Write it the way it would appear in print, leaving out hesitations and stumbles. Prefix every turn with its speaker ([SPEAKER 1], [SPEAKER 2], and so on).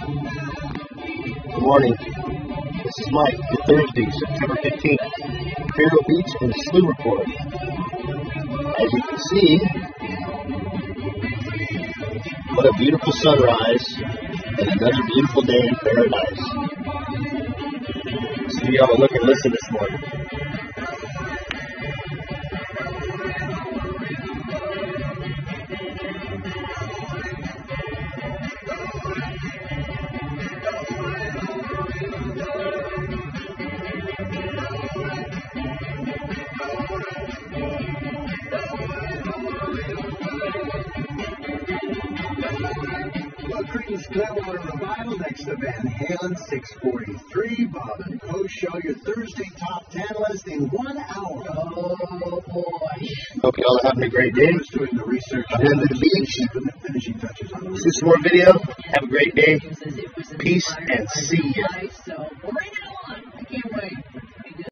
[SPEAKER 1] Good morning. This is Mike for Thursday, September 15th. Vero Beach and Slew Report. As you can see, what a beautiful sunrise and another beautiful day in paradise. See y'all look and listen this morning.
[SPEAKER 2] Creedence Clearwater Revival next to Van Halen, 6:43. Bob and Co show your Thursday top 10 list in 1 hour. Oh boy!
[SPEAKER 1] Hope y'all are having a great day.
[SPEAKER 2] Doing the research.
[SPEAKER 1] I'm heading to the beach.
[SPEAKER 2] The finishing touches on the
[SPEAKER 1] See some more video. Have a great day. Peace and see ya.
[SPEAKER 3] So bring it on.